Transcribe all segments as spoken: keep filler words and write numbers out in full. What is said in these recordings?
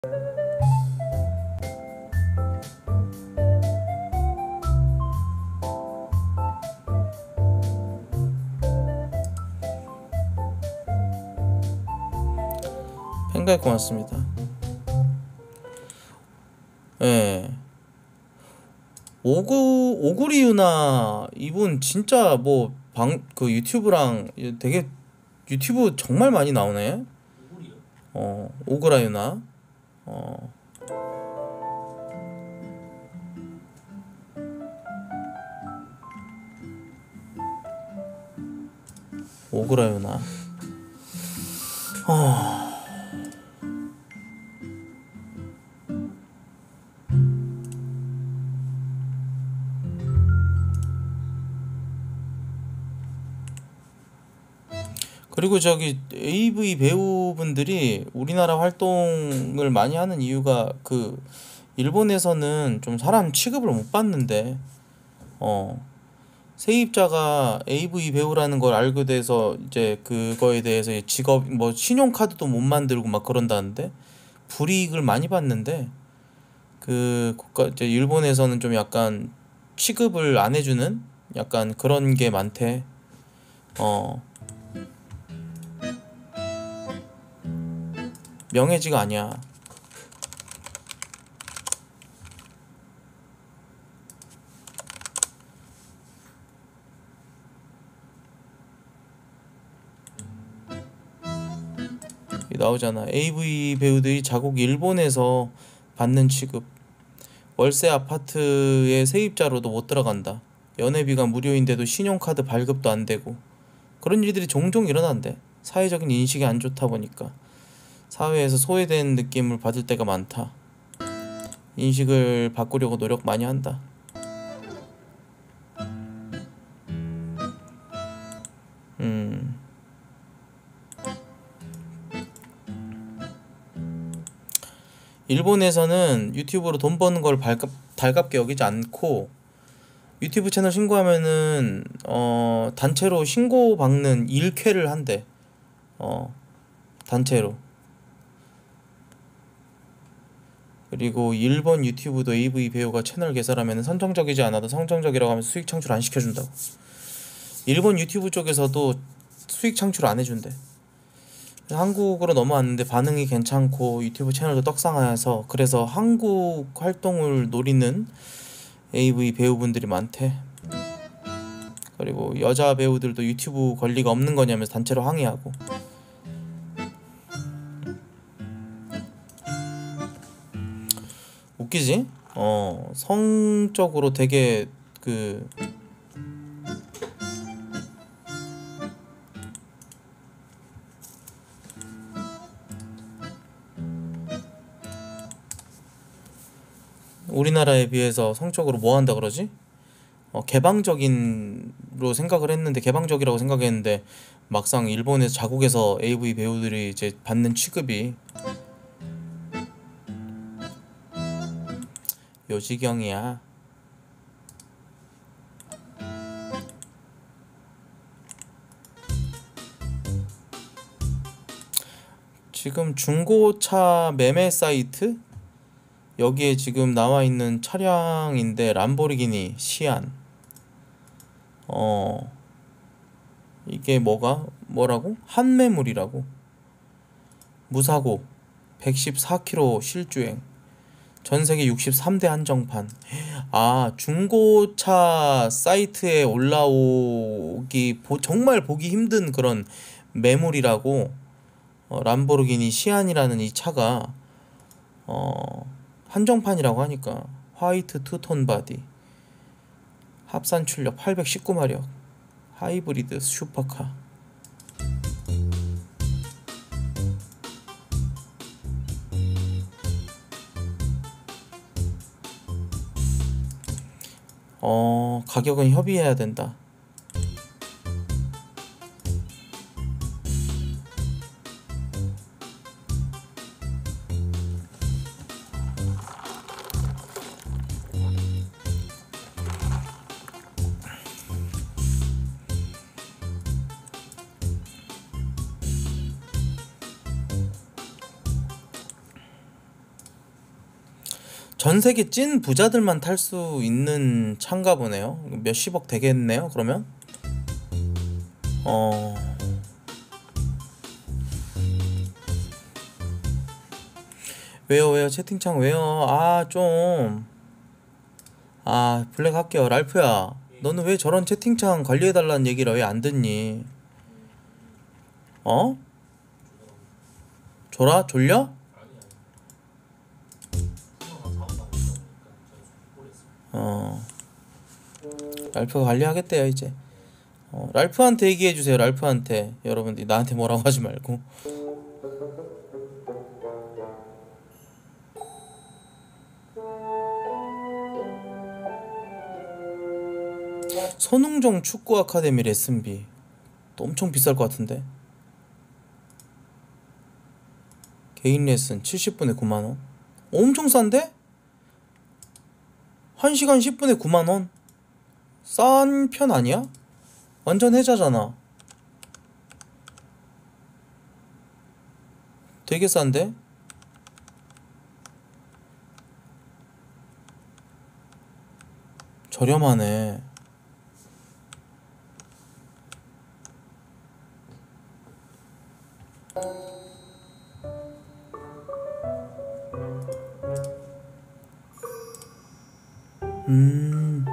팬가입 고맙습니다. 예. 오구 오구리 유나 이분 진짜 뭐 방 그 유튜브랑 되게 유튜브 정말 많이 나오네. 어 오구라 유나. 어 오구라 유나. 어. 그리고 저기 에이브이 배우분들이 우리나라 활동을 많이 하는 이유가 그 일본에서는 좀 사람 취급을 못 받는데 어 세입자가 에이브이 배우라는 걸 알게 돼서 이제 그거에 대해서 직업 뭐 신용카드도 못 만들고 막 그런다는데 불이익을 많이 받는데 그 국가 이제 일본에서는 좀 약간 취급을 안 해주는 약간 그런 게 많대. 어 명예지가 아니야. 여기 나오잖아. 에이브이 배우들이 자국 일본에서 받는 취급. 월세 아파트의 세입자로도 못 들어간다. 연회비가 무료인데도 신용카드 발급도 안 되고. 그런 일들이 종종 일어난대. 사회적인 인식이 안 좋다 보니까 사회에서 소외된 느낌을 받을 때가 많다. 인식을 바꾸려고 노력 많이 한다. 음. 일본에서는 유튜브로 돈 버는 걸 발갑, 달갑게 여기지 않고 유튜브 채널 신고하면은 어 단체로 신고 받는 일쾌를 한대. 어 단체로. 그리고 일본 유튜브도 에이브이 배우가 채널 개설하면 선정적이지 않아도 성정적이라고 하면서 수익 창출 안 시켜준다고. 일본 유튜브 쪽에서도 수익 창출 안 해준대. 한국으로 넘어왔는데 반응이 괜찮고 유튜브 채널도 떡상해서 그래서 한국 활동을 노리는 에이브이 배우분들이 많대. 그리고 여자 배우들도 유튜브 권리가 없는 거냐면서 단체로 항의하고. 웃기지? 어 성적으로 되게 그 우리나라에 비해서 성적으로 뭐 한다 그러지? 어 개방적인로 생각을 했는데 개방적이라고 생각했는데 막상 일본에서 자국에서 에이브이 배우들이 이제 받는 취급이 요지경이야. 지금 중고차 매매 사이트 여기에 지금 나와 있는 차량인데 람보르기니 시안. 어 이게 뭐가 뭐라고? 한매물이라고. 무사고 백십사 킬로미터 실주행. 전세계 육십삼 대 한정판. 아 중고차 사이트에 올라오기 보, 정말 보기 힘든 그런 매물이라고. 어, 람보르기니 시안이라는 이 차가 어 한정판이라고 하니까 화이트 투톤 바디 합산 출력 팔백십구 마력 하이브리드 슈퍼카. 어 가격은 협의해야 된다. 전 세계 찐 부자들만 탈 수 있는 차인가 보네요. 몇십억 되겠네요 그러면. 어... 왜요 왜요 채팅창 왜요. 아 좀... 아 블랙 할게요. 랄프야 너는 왜 저런 채팅창 관리해달라는 얘기를 왜 안 듣니? 어? 졸아? 졸려? 어 랄프가 관리하겠대요 이제. 어, 랄프한테 얘기해주세요. 랄프한테. 여러분들 나한테 뭐라고 하지 말고. 손흥정 축구 아카데미 레슨비 또 엄청 비쌀 것 같은데. 개인 레슨 칠십 분에 구만 원. 엄청 싼데? 한 시간 십 분에 구만 원. 싼 편 아니야? 완전 혜자잖아. 되게 싼데? 저렴하네. 음.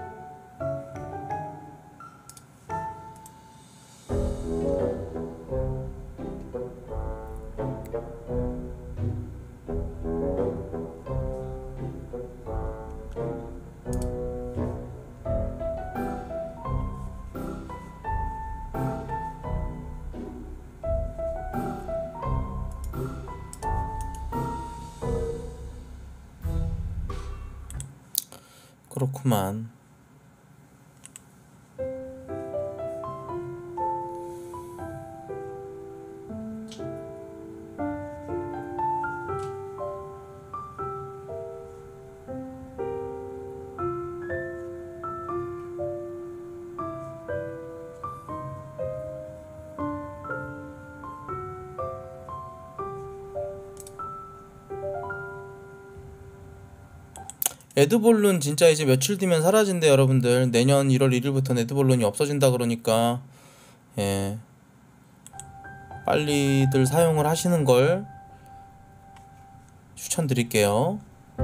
그렇구만. 에드볼룬 진짜 이제 며칠 뒤면 사라진대 여러분들. 내년 일월 일일부터 에드볼룬이 없어진다 그러니까 예 빨리들 사용을 하시는 걸 추천드릴게요.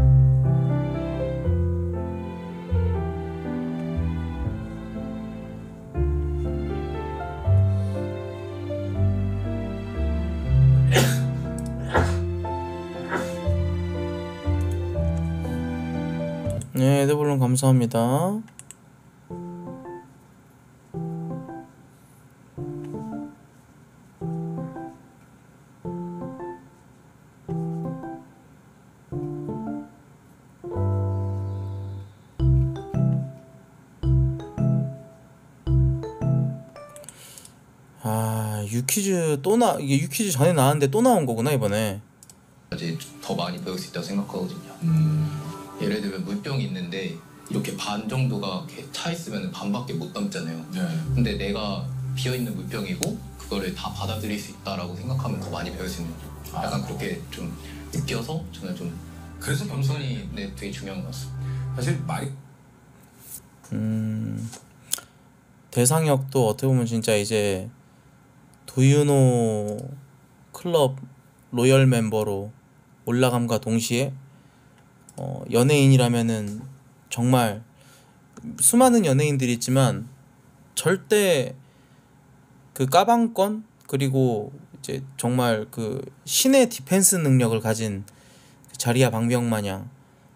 네, 에드볼룬 감사합니다. 아, 유퀴즈 또 나, 이게 유퀴즈 전에 나왔는데 또 나온 거구나 이번에. 이제 더 많이 배울 수 있다고 생각하거든요. 음. 예를 들면 물병이 있는데 이렇게 반 정도가 이렇게 차 있으면 반밖에 못 담잖아요. 네. 근데 내가 비어 있는 물병이고 그거를 다 받아들일 수 있다라고 생각하면 더 많이 배울 수 있는 거죠. 약간 아. 그렇게 좀 느껴서 저는 좀 그래서 겸손이 네, 되게 중요한 것 같습니다. 사실 말이 음 대상역도 어떻게 보면 진짜 이제 두유노 클럽 로열 멤버로 올라감과 동시에 어, 연예인이라면은 정말 수많은 연예인들이 있지만 절대 그 까방권 그리고 이제 정말 그 신의 디펜스 능력을 가진 그 자리야 방병 마냥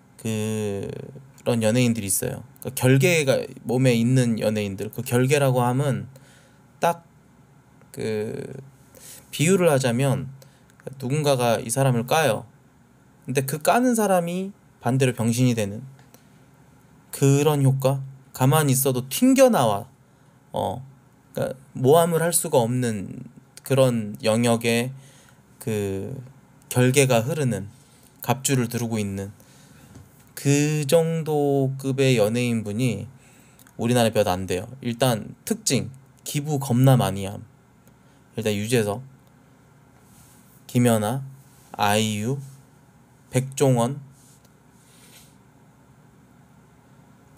그런 연예인들이 있어요. 그 결계가 몸에 있는 연예인들. 그 결계라고 하면 딱 그 비유를 하자면 누군가가 이 사람을 까요. 근데 그 까는 사람이 반대로 병신이 되는 그런 효과. 가만히 있어도 튕겨나와. 어, 그러니까 모함을 할 수가 없는 그런 영역에 그 결계가 흐르는 갑주를 두르고 있는 그 정도 급의 연예인분이 우리나라에 몇 안 돼요. 일단 특징 기부 겁나 많이 함. 일단 유재석, 김연아, 아이유, 백종원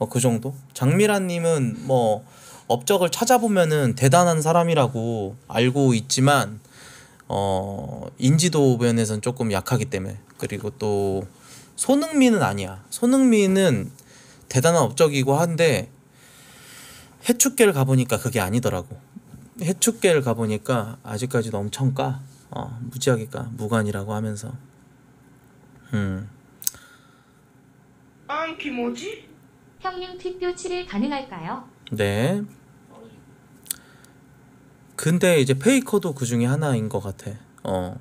뭐 그 정도? 장미란님은 뭐 업적을 찾아보면은 대단한 사람이라고 알고 있지만 어 인지도 면에선 조금 약하기 때문에. 그리고 또 손흥민은 아니야. 손흥민은 대단한 업적이고 한데 해축계를 가보니까 그게 아니더라고. 해축계를 가보니까 아직까지도 엄청 까. 어, 무지하게 까. 무관이라고 하면서. 음. 안기 뭐지? 형님 퀵뷰 칠 일 가능할까요? 네. 근데 이제 페이커도 그 중에 하나인 것 같아. 어.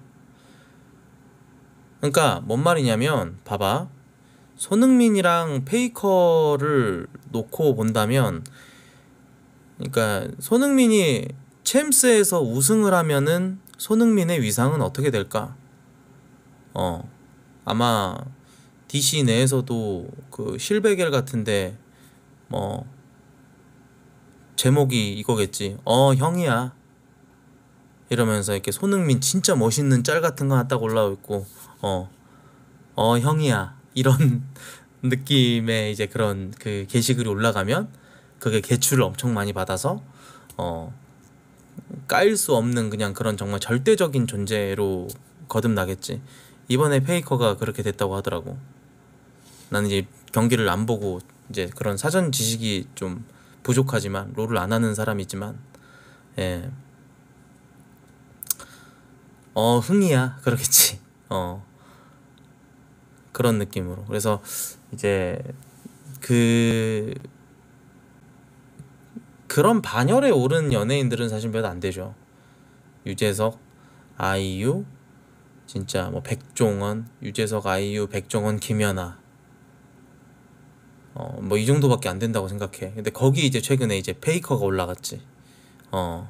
그러니까 뭔 말이냐면 봐봐. 손흥민이랑 페이커를 놓고 본다면, 그러니까 손흥민이 챔스에서 우승을 하면은 손흥민의 위상은 어떻게 될까? 어. 아마 디씨 내에서도 그 실베겔 같은데 뭐 제목이 이거겠지. 어 형이야 이러면서 이렇게 손흥민 진짜 멋있는 짤 같은 거 하나 딱 올라와 있고 어 어 형이야 이런 느낌의 이제 그런 그 게시글이 올라가면 그게 개출을 엄청 많이 받아서 어 까일 수 없는 그냥 그런 정말 절대적인 존재로 거듭나겠지. 이번에 페이커가 그렇게 됐다고 하더라고. 나는 이제 경기를 안 보고 이제 그런 사전 지식이 좀 부족하지만, 롤을 안 하는 사람이지만, 예. 어 흥이야 그러겠지. 어 그런 느낌으로. 그래서 이제 그 그런 반열에 오른 연예인들은 사실 몇 안 되죠. 유재석, 아이유, 진짜 뭐 백종원, 유재석, 아이유, 백종원, 김연아, 어 뭐 이 정도밖에 안 된다고 생각해. 근데 거기 이제 최근에 이제 페이커가 올라갔지. 어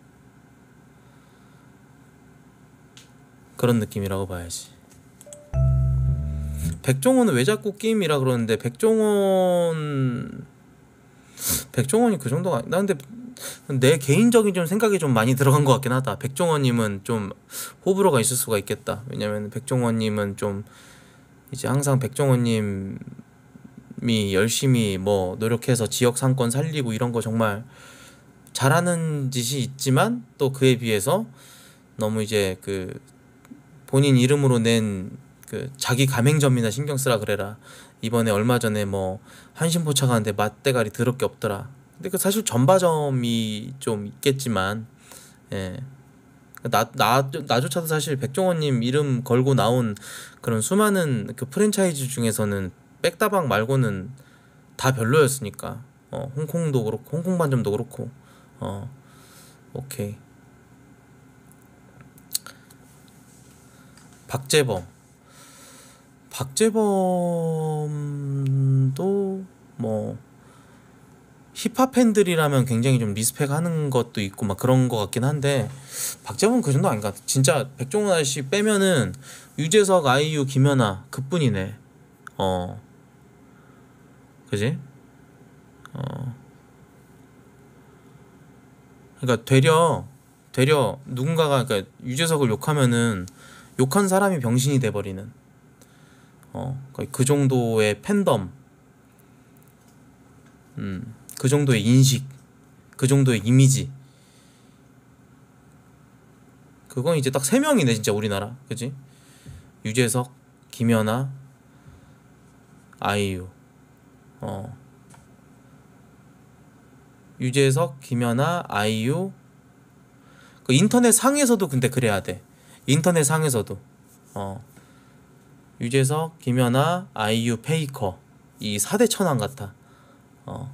그런 느낌이라고 봐야지. 백종원은 왜 자꾸 끼임이라 그러는데, 백종원 백종원이 그 정도가 아니- 나 근데 내 개인적인 좀 생각이 좀 많이 들어간 것 같긴 하다. 백종원님은 좀 호불호가 있을 수가 있겠다. 왜냐면 백종원님은 좀 이제 항상 백종원님이 열심히 뭐 노력해서 지역 상권 살리고 이런 거 정말 잘하는 짓이 있지만, 또 그에 비해서 너무 이제 그 본인 이름으로 낸 그 자기 가맹점이나 신경 쓰라 그래라. 이번에 얼마 전에 뭐 한신포차 가는데 맛대가리 더럽게 없더라. 근데 그 사실 전바점이 좀 있겠지만, 예. 나, 나, 나조차도 사실 백종원님 이름 걸고 나온 그런 수많은 그 프랜차이즈 중에서는 백다방 말고는 다 별로였으니까. 어, 홍콩도 그렇고, 홍콩 반점도 그렇고, 어, 오케이. 박재범. 박재범도 뭐 힙합 팬들이라면 굉장히 좀 리스펙하는 것도 있고 막 그런 것 같긴 한데, 박재범은 그 정도 아닌 것 같아. 진짜 백종원 아저씨 빼면은 유재석, 아이유, 김연아 그뿐이네. 어, 그지? 어, 그러니까 되려 되려 누군가가, 그러니까 유재석을 욕하면은 욕한 사람이 병신이 돼버리는, 어 거의 그 정도의 팬덤, 음, 그 정도의 인식, 그 정도의 이미지. 그건 이제 딱 세 명이네 진짜 우리나라, 그지? 유재석, 김연아, 아이유. 어 유재석, 김연아, 아이유. 그 인터넷 상에서도 근데 그래야 돼. 인터넷 상에서도 어 유재석, 김연아, 아이유, 페이커, 이 사 대 천왕 같아. 어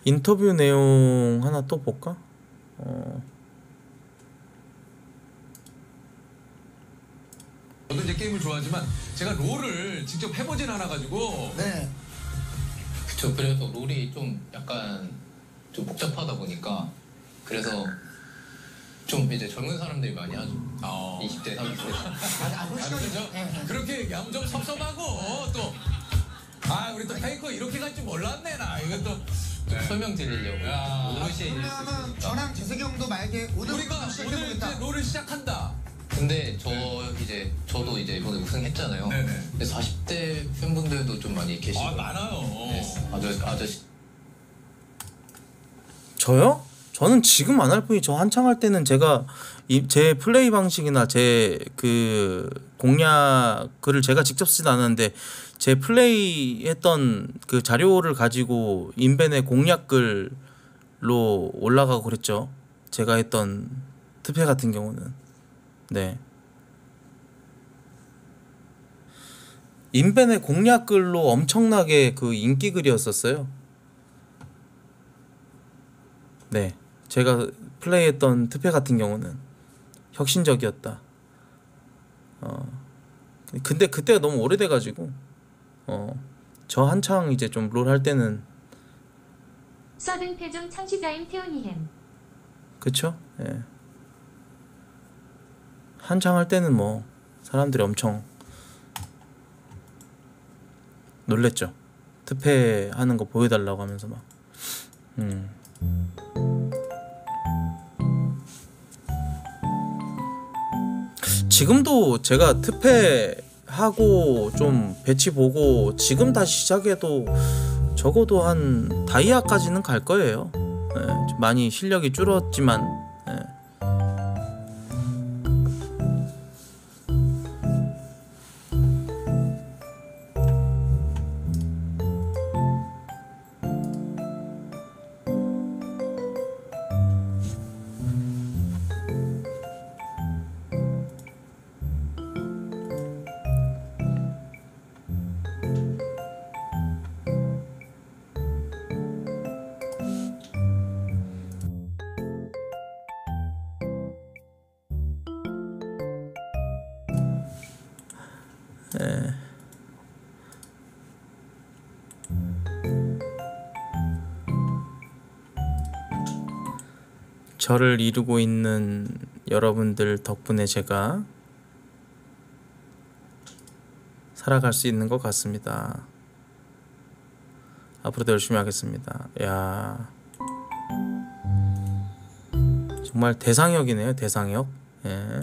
인터뷰 내용 하나 또 볼까? 어. 저도 이제 게임을 좋아하지만 제가 롤을 직접 해보진 않아가지고. 네. 그쵸. 그래서 롤이 좀 약간 좀 복잡하다 보니까 그래서 좀 이제 젊은 사람들이 많이 하죠. 어. 이십 대, 삼십 대. 아니, 아, 아, 그죠? 네, 네. 그렇게 얘기하면 좀 섭섭하고 또. 아 우리 또 페이커 이렇게 갈 줄 몰랐네 나 이것도. 좀 설명 드리려고 야. 오롯이 있을 수 그러면은 있으니까. 저랑 재석이 형도 만약에 우리가 오늘부터 오늘 시작해보겠다. 이제 롤을 시작한다. 근데 저 이제 저도 이제 이번에 우승했잖아요. 네네. 근데 사십 대 팬분들도 좀 많이 계시고. 아 많아요. 네, 아저씨 아저씨 저요? 저는 지금 안 할 뿐이 저 한창 할 때는 제가 이, 제 플레이 방식이나 제 그 공략 글을 제가 직접 쓰진 않았는데 제 플레이 했던 그 자료를 가지고 인벤의 공략 글로 올라가고 그랬죠. 제가 했던 특패 같은 경우는. 네. 인벤의 공략 글로 엄청나게 그 인기 글이었었어요. 네. 제가 플레이했던 특패 같은 경우는 혁신적이었다. 어. 근데 그때가 너무 오래돼 가지고 어. 저 한창 이제 좀 롤 할 때는 서든 패종 창시자인 태훈이햄. 그쵸? 예. 한창 할 때는 뭐 사람들이 엄청 놀랬죠. 특패 하는 거 보여달라고 하면서 막. 음. 지금도 제가 특패하고 좀 배치 보고 지금 다시 시작해도 적어도 한 다이아까지는 갈 거예요. 예, 좀 많이 실력이 줄었지만 예. 예. 저를 이루고 있는 여러분들 덕분에 제가 살아갈 수 있는 것 같습니다. 앞으로도 열심히 하겠습니다. 야, 정말 대상역이네요. 대상역. 예.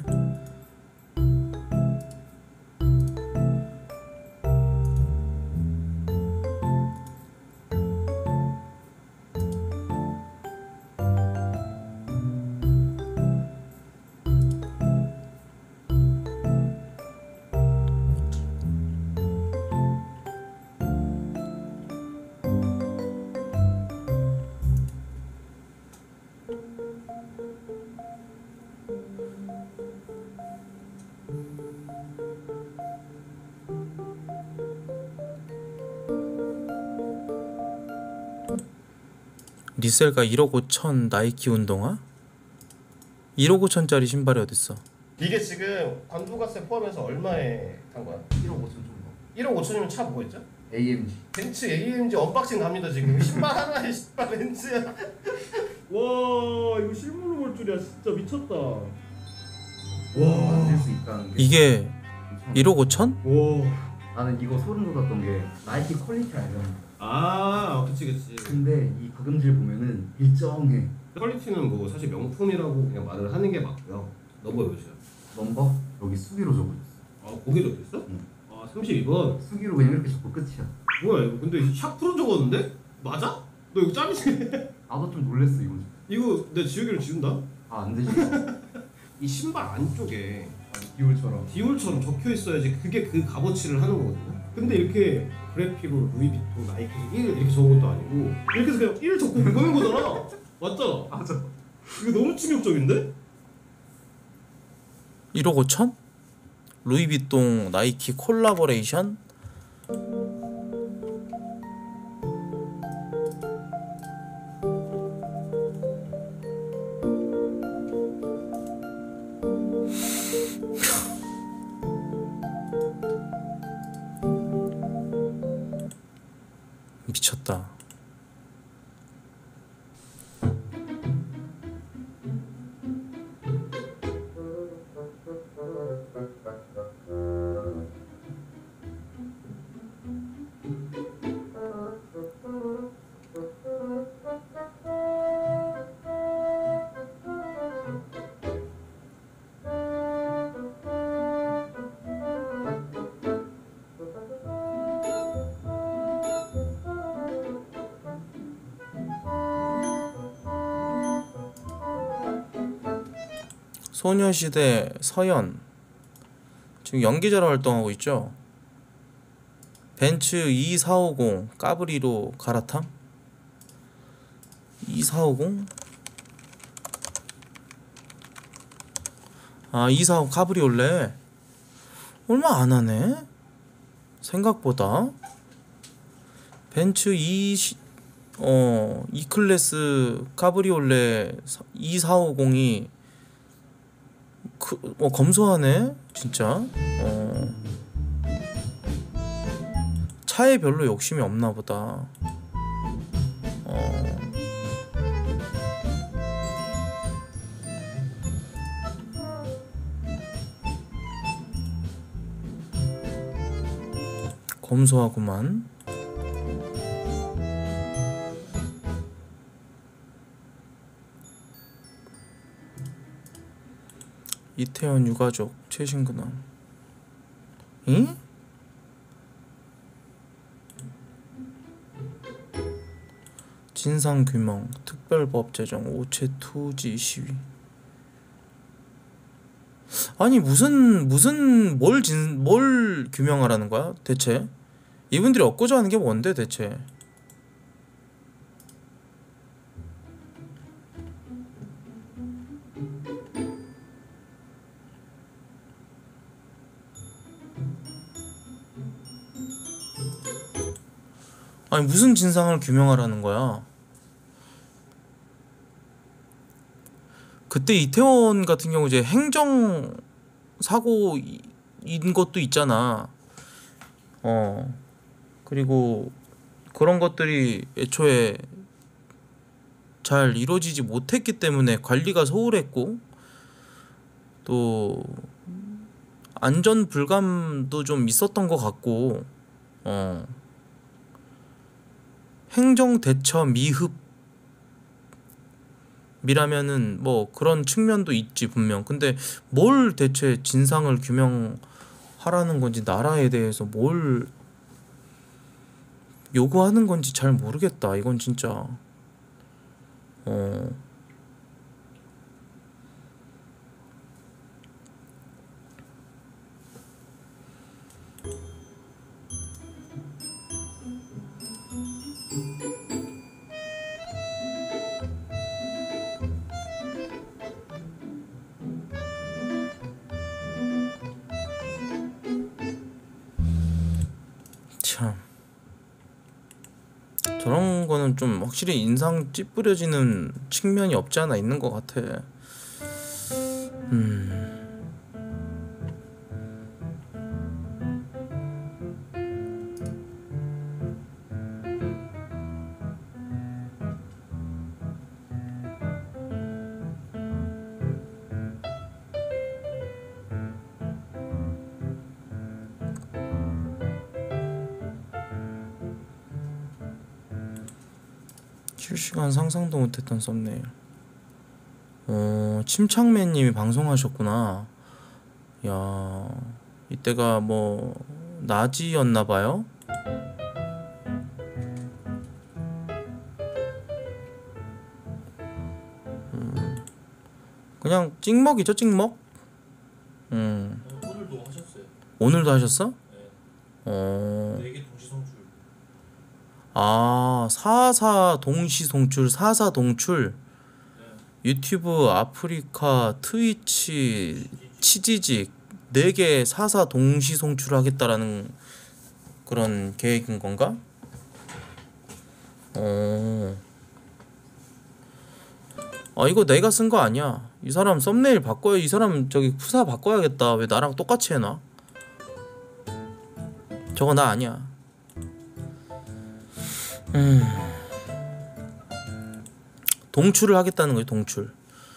리셀가 일억 오천 나이키 운동화? 일억 오천짜리 신발이 어딨어? 이게 지금 관두가세 포함해서 얼마에 산 거야? 일억 오천 정도. 일억 오천이면 차 뭐였죠? 에이엠지. 벤츠 에이엠지 언박싱 갑니다 지금. 신발 하나에 신발 벤츠야. 와 이거 실물로 볼 줄이야. 진짜 미쳤다. 와. 만들 수 있다는 게. 이게 엄청- 일억 오천? 와. 나는 이거 소름 돋았던 게 나이키 퀄리티 알잖아. 아 그치 그치. 근데 이 박음질 보면은 일정해. 퀄리티는 뭐 사실 명품이라고 그냥 말을 하는 게 맞고요. 너무 몇이야? 넘버 여기 수기로 적어줬어. 아 거기 적혔어? 응. 아 삼십이 번. 수기로 그냥 이렇게 적고 끝이야. 뭐야 이거 근데 샤프로 적었는데? 맞아? 너 이거 짬이지? 나도 좀 놀랬어 이거. 이거 내 지우개를 지운다? 아안 되지. 이 신발 안쪽에 디올처럼. 디올처럼 적혀 있어야지 그게 그 값어치를 하는 거거든요. 근데 이렇게 그래픽으로 루이비통 나이키 일 이렇게 적은 것도 아니고 이렇게 해서 그냥 일 적고 그거는 거잖아. 맞잖아. 맞아. 이거 너무 충격적인데? 일억 오천? 루이비통 나이키 콜라보레이션? 미쳤다. 소녀시대 서연 지금 연기자로 활동하고 있죠. 벤츠 이사오공 까브리로 갈아탐? 이사오공? 아 이사오공 카브리올레 얼마 안하네? 생각보다 벤츠 이 어 E클래스 카브리올레 이사오공이 그, 어, 검소하네 진짜. 어. 차에 별로 욕심이 없나 보다. 어. 검소하구만. 이태원 유가족 최신 근황. 응? 진상규명 특별법 제정 오체 투지 시위. 아니 무슨 무슨 뭘 진 뭘 규명하라는 거야 대체? 이분들이 얻고자 하는 게 뭔데 대체? 아니 무슨 진상을 규명하라는 거야? 그때 이태원 같은 경우 이제 행정 사고인 것도 있잖아. 어 그리고 그런 것들이 애초에 잘 이루어지지 못했기 때문에 관리가 소홀했고 또 안전 불감도 좀 있었던 것 같고 어 행정 대처 미흡이라면은 뭐 그런 측면도 있지 분명. 근데 뭘 대체 진상을 규명하라는 건지 나라에 대해서 뭘 요구하는 건지 잘 모르겠다. 이건 진짜 어 참 저런 거는 좀 확실히 인상 찌푸려지는 측면이 없지 않아 있는 것 같아. 음. 실시간 상상도 못했던 썸네일. 어, 침착맨님이 방송하셨구나. 야, 이때가 뭐 낮이었나봐요. 음, 그냥 찍먹이죠, 찍먹. 음. 오늘도 하셨어요. 오늘도 하셨어? 네. 어. 네 개 동시 송출. 아, 사사 동시 송출, 사사 동출. 유튜브, 아프리카, 트위치, 치지직 네 개 사사 동시 송출하겠다라는 그런 계획인 건가? 어. 아 이거 내가 쓴 거 아니야. 이 사람 썸네일 바꿔야 이 사람 저기 푸사 바꿔야겠다. 왜 나랑 똑같이 해놔? 저거 나 아니야. 음. 동출을 하겠다는 거예요, 동출.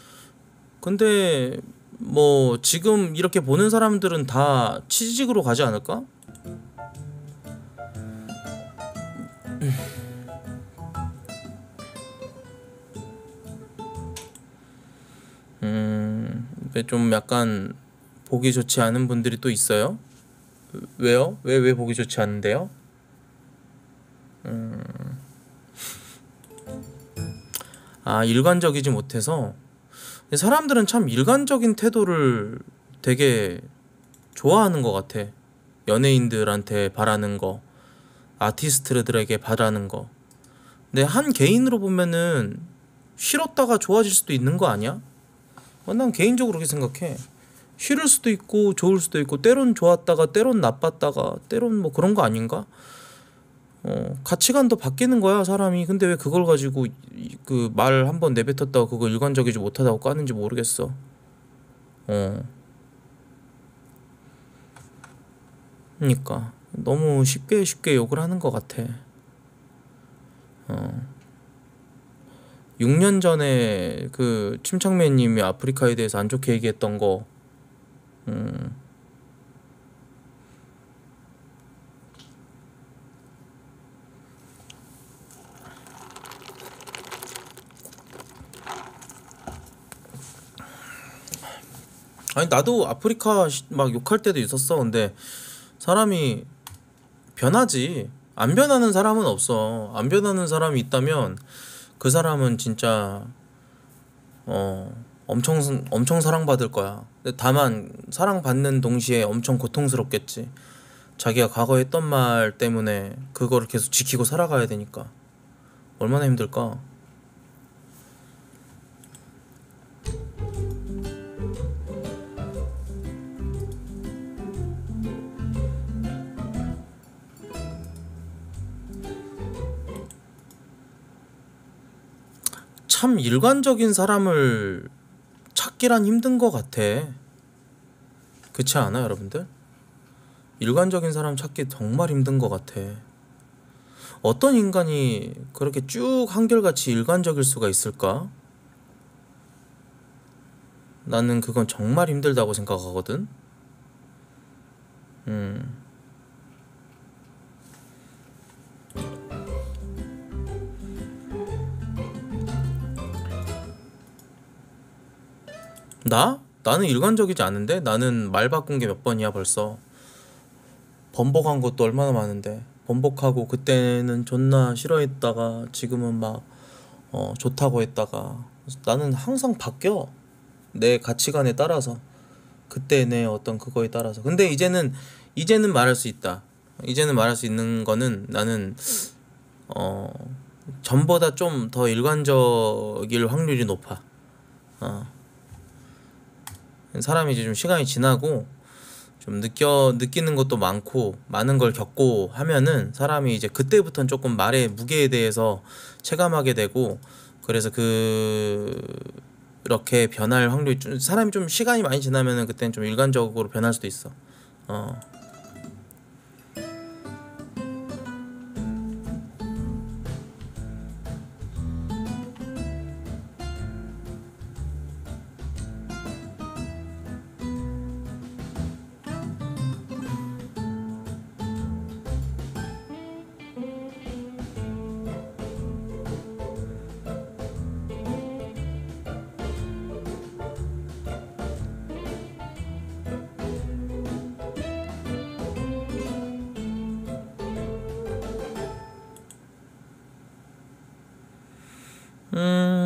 근데 뭐 지금 이렇게 보는 사람들은 다 취직으로 가지 않을까? 음, 좀 약간 보기 좋지 않은 분들이 또 있어요. 왜요? 왜 왜 보기 좋지 않은데요? 음, 아, 일관적이지 못해서. 근데 사람들은 참 일관적인 태도를 되게 좋아하는 것 같아. 연예인들한테 바라는 거, 아티스트들에게 바라는 거. 근데 한 개인으로 보면은 싫었다가 좋아질 수도 있는 거 아니야? 어, 난 개인적으로 그렇게 생각해. 싫을 수도 있고 좋을 수도 있고, 때론 좋았다가 때론 나빴다가 때론 뭐 그런 거 아닌가? 어, 가치관도 바뀌는 거야, 사람이. 근데 왜 그걸 가지고 그 말 한 번 내뱉었다고 그거 일관적이지 못하다고 까는지 모르겠어. 어. 그러니까 너무 쉽게 쉽게 욕을 하는 것 같아. 어. 육 년 전에 그 침착맨님이 아프리카에 대해서 안 좋게 얘기했던 거, 음. 아니 나도 아프리카 시- 막 욕할 때도 있었어. 근데 사람이 변하지. 안 변하는 사람은 없어. 안 변하는 사람이 있다면 그 사람은 진짜 어 엄청 엄청 사랑받을 거야. 근데 다만 사랑받는 동시에 엄청 고통스럽겠지. 자기가 과거에 했던 말 때문에 그거를 계속 지키고 살아가야 되니까 얼마나 힘들까. 참 일관적인 사람을 찾기란 힘든 것 같아. 그렇지 않아, 여러분들? 일관적인 사람 찾기 정말 힘든 것 같아. 어떤 인간이 그렇게 쭉 한결같이 일관적일 수가 있을까? 나는 그건 정말 힘들다고 생각하거든. 음. 나? 나는 일관적이지 않은데? 나는 말 바꾼 게 몇 번이야 벌써. 번복한 것도 얼마나 많은데. 번복하고 그때는 존나 싫어했다가 지금은 막 어, 좋다고 했다가. 나는 항상 바뀌어. 내 가치관에 따라서. 그때 내 어떤 그거에 따라서. 근데 이제는 이제는 말할 수 있다. 이제는 말할 수 있는 거는 나는 어 전보다 좀 더 일관적일 확률이 높아. 어. 사람이 이제 좀 시간이 지나고 좀 느껴 느끼는 것도 많고 많은 걸 겪고 하면은 사람이 이제 그때부터는 조금 말의 무게에 대해서 체감하게 되고, 그래서 그 이렇게 변할 확률이 좀, 사람이 좀 시간이 많이 지나면은 그때는 좀 일관적으로 변할 수도 있어. 어. 음.